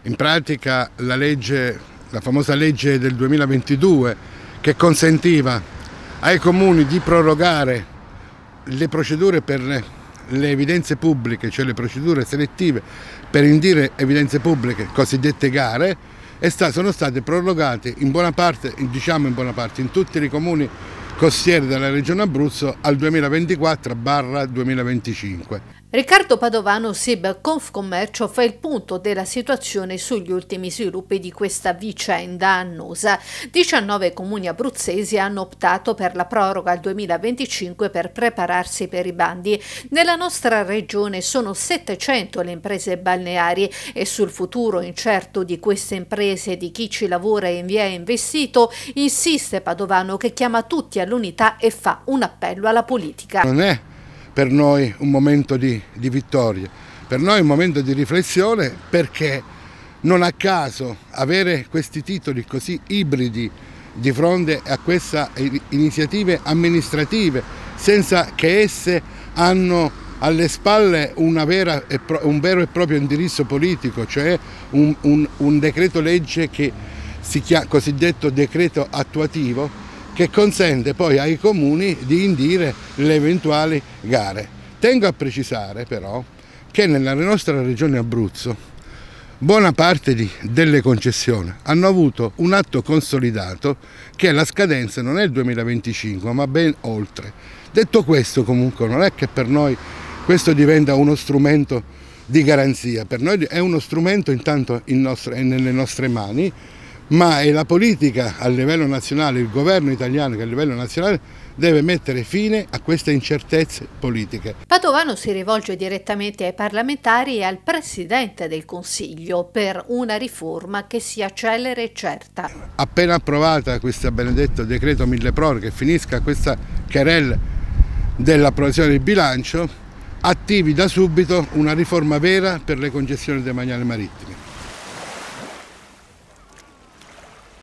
In pratica la famosa legge del 2022 che consentiva ai comuni di prorogare le procedure per le evidenze pubbliche, cioè le procedure selettive per indire evidenze pubbliche, cosiddette gare, sono state prorogate in buona parte, in tutti i comuni costieri della Regione Abruzzo al 2024/2025. Riccardo Padovano, SIB Confcommercio, fa il punto della situazione sugli ultimi sviluppi di questa vicenda annosa. 19 comuni abruzzesi hanno optato per la proroga al 2025 per prepararsi per i bandi. Nella nostra regione sono 700 le imprese balneari e sul futuro incerto di queste imprese e di chi ci lavora e vi è investito insiste Padovano, che chiama tutti all'unità e fa un appello alla politica. Non è per noi un momento di vittoria, per noi è un momento di riflessione, perché non a caso avere questi titoli così ibridi di fronte a queste iniziative amministrative, senza che esse hanno alle spalle un vero e proprio indirizzo politico, cioè un decreto legge che si chiama cosiddetto decreto attuativo, che consente poi ai comuni di indire le eventuali gare. Tengo a precisare però che nella nostra regione Abruzzo buona parte delle concessioni hanno avuto un atto consolidato, che la scadenza non è il 2025 ma ben oltre. Detto questo, comunque non è che per noi questo diventa uno strumento di garanzia, per noi è uno strumento intanto nelle nostre mani, ma è la politica a livello nazionale, il governo italiano che a livello nazionale deve mettere fine a queste incertezze politiche. Padovano si rivolge direttamente ai parlamentari e al Presidente del Consiglio per una riforma che sia celere e certa. Appena approvata questo benedetto decreto milleproroghe, finisca questa querelle dell'approvazione del bilancio, attivi da subito una riforma vera per le concessioni demaniali marittime.